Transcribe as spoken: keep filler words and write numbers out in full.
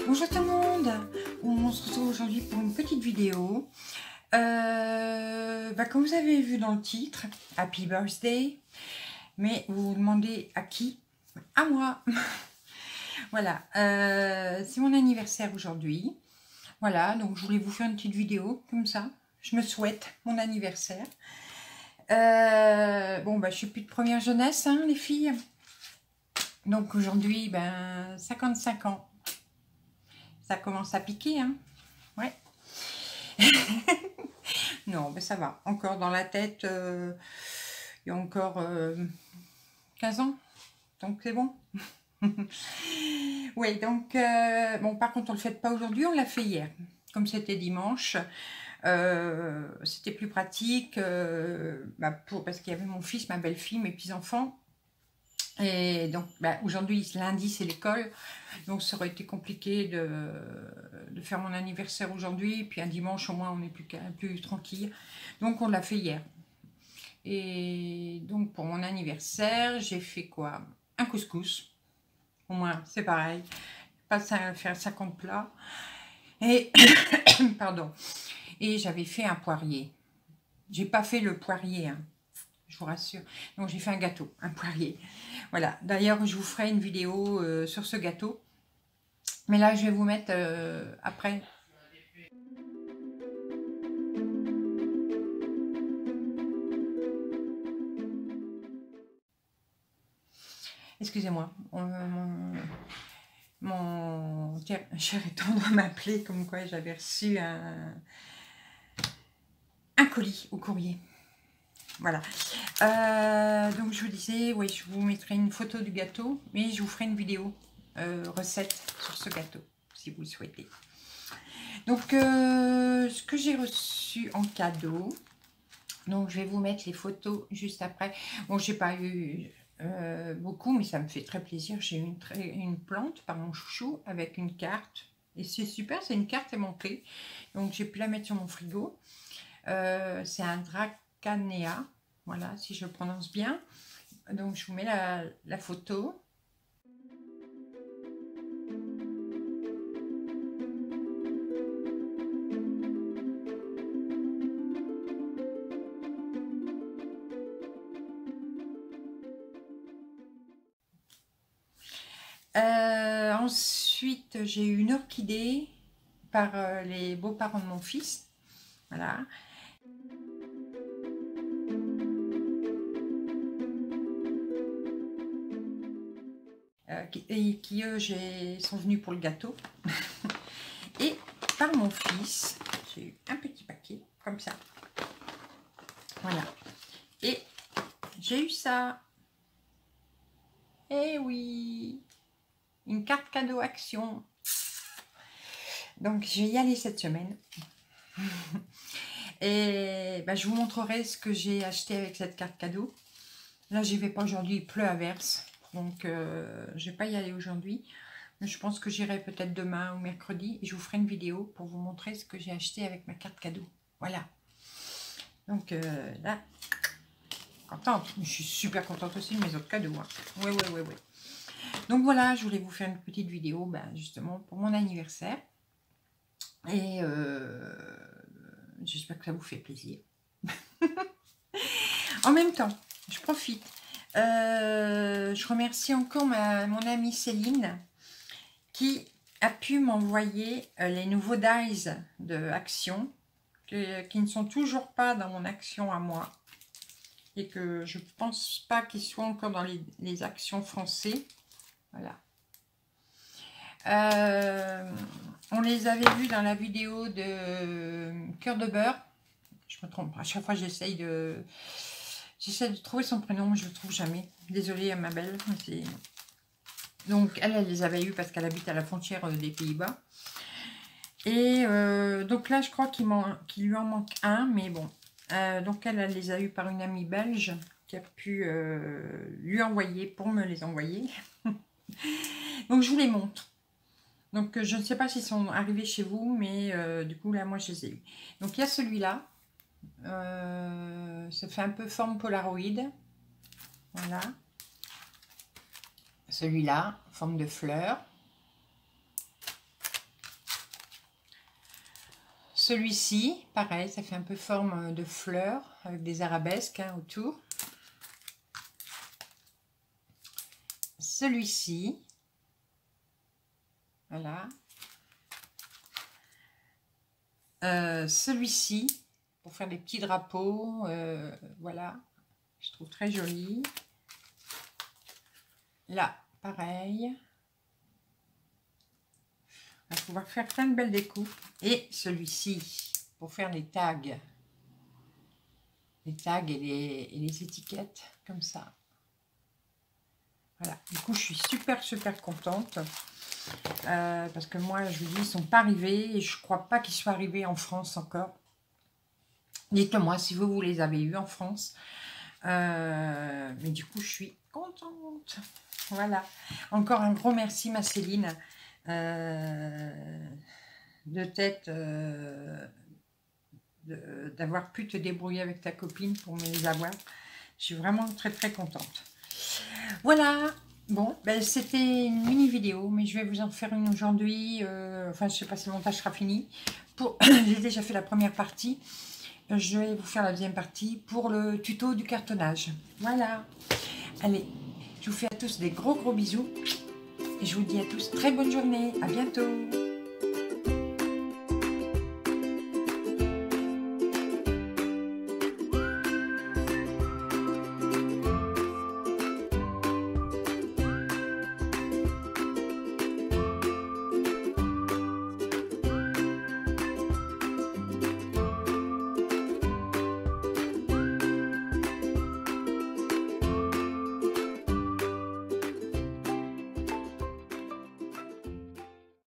Bonjour tout le monde, on se retrouve aujourd'hui pour une petite vidéo. Euh, bah comme vous avez vu dans le titre, Happy Birthday, mais vous vous demandez à qui? À moi. Voilà, euh, c'est mon anniversaire aujourd'hui. Voilà, donc je voulais vous faire une petite vidéo comme ça. Je me souhaite mon anniversaire. Euh, bon, bah je suis plus de première jeunesse, hein, les filles. Donc aujourd'hui, ben cinquante-cinq ans. Ça commence à piquer, hein. Ouais. Non, mais ça va. Encore dans la tête, euh, il y a encore euh, quinze ans. Donc c'est bon. Oui, donc, euh, bon, par contre, on ne le fait pas aujourd'hui, on l'a fait hier. Comme c'était dimanche, euh, c'était plus pratique, euh, bah, pour, parce qu'il y avait mon fils, ma belle-fille, mes petits-enfants. Et donc, bah, aujourd'hui, lundi, c'est l'école. Donc, ça aurait été compliqué de, de faire mon anniversaire aujourd'hui. Puis un dimanche, au moins, on est plus, plus tranquille. Donc, on l'a fait hier. Et donc, pour mon anniversaire, j'ai fait quoi? Un couscous. Au moins, c'est pareil. Pas faire cinquante plats. Et, pardon. Et j'avais fait un poirier. J'ai pas fait le poirier, hein. Je vous rassure. Donc j'ai fait un gâteau, un poirier. Voilà. D'ailleurs, je vous ferai une vidéo euh, sur ce gâteau. Mais là, je vais vous mettre euh, après. Excusez-moi. Mon, mon cher et tendre m'appelait comme quoi j'avais reçu un, un colis au courrier. Voilà. Euh, donc je vous disais, oui, je vous mettrai une photo du gâteau, mais je vous ferai une vidéo euh, recette sur ce gâteau, si vous le souhaitez. Donc, euh, ce que j'ai reçu en cadeau, donc je vais vous mettre les photos juste après. Bon, j'ai pas eu euh, beaucoup, mais ça me fait très plaisir. J'ai eu une, une plante par mon chouchou avec une carte. Et c'est super, c'est une carte aimantée. Donc, j'ai pu la mettre sur mon frigo. Euh, c'est un Dracanéa. Voilà, si je le prononce bien. Donc, je vous mets la, la photo. Euh, ensuite, j'ai eu une orchidée par euh, les beaux-parents de mon fils. Voilà. Euh, qui, et qui, eux, sont venus pour le gâteau. Et par mon fils, j'ai eu un petit paquet, comme ça. Voilà. Et j'ai eu ça. Eh oui! Une carte cadeau action. Donc, je vais y aller cette semaine. Et ben, je vous montrerai ce que j'ai acheté avec cette carte cadeau. Là, j'y vais pas aujourd'hui, il pleut à verse. Donc, euh, je vais pas y aller aujourd'hui. Mais je pense que j'irai peut-être demain ou mercredi. Et je vous ferai une vidéo pour vous montrer ce que j'ai acheté avec ma carte cadeau. Voilà. Donc euh, là, contente. Je suis super contente aussi de mes autres cadeaux. Hein. Ouais, ouais, ouais, ouais. Donc voilà, je voulais vous faire une petite vidéo, ben, justement, pour mon anniversaire. Et euh, j'espère que ça vous fait plaisir. En même temps, je profite. Euh, je remercie encore ma, mon amie Céline qui a pu m'envoyer euh, les nouveaux dies de Action que, qui ne sont toujours pas dans mon Action à moi et que je pense pas qu'ils soient encore dans les, les Actions français. Voilà. Euh, on les avait vus dans la vidéo de Cœur de beurre. Je me trompe, à chaque fois j'essaye de j'essaie de trouver son prénom, mais je le trouve jamais. Désolée à ma belle. Donc elle, elle les avait eues parce qu'elle habite à la frontière des Pays-Bas. Et euh, donc là, je crois qu'il qu'il lui en manque un, mais bon. Euh, donc elle, elle les a eues par une amie belge qui a pu euh, lui envoyer pour me les envoyer. Donc je vous les montre. Donc je ne sais pas s'ils sont arrivés chez vous, mais euh, du coup là, moi je les ai eus. Donc il y a celui-là. Euh, ça fait un peu forme Polaroid. Voilà. Celui-là, forme de fleur. celui-ci, pareil, ça fait un peu forme de fleurs avec des arabesques hein, autour. Celui-ci, voilà. Euh, celui-ci, pour faire des petits drapeaux, euh, voilà, je trouve très joli. Là, pareil. On va pouvoir faire plein de belles découpes. Et celui-ci, pour faire les tags. Les tags et les, et les étiquettes, comme ça. Voilà, du coup, je suis super, super contente. Euh, parce que moi, je vous dis, ils ne sont pas arrivés. Et je ne crois pas qu'ils soient arrivés en France encore. Dites-moi si vous, vous les avez eus en France. Euh, mais du coup, je suis contente. Voilà. Encore un gros merci, ma Céline. Euh, de tête euh, d'avoir pu te débrouiller avec ta copine pour me les avoir. Je suis vraiment très très contente. Voilà, bon, ben, c'était une mini vidéo, mais je vais vous en faire une aujourd'hui. Euh, enfin, je sais pas si le montage sera fini. Pour... J'ai déjà fait la première partie. Je vais vous faire la deuxième partie pour le tuto du cartonnage. Voilà. Allez, je vous fais à tous des gros gros bisous. Et je vous dis à tous très bonne journée. À bientôt.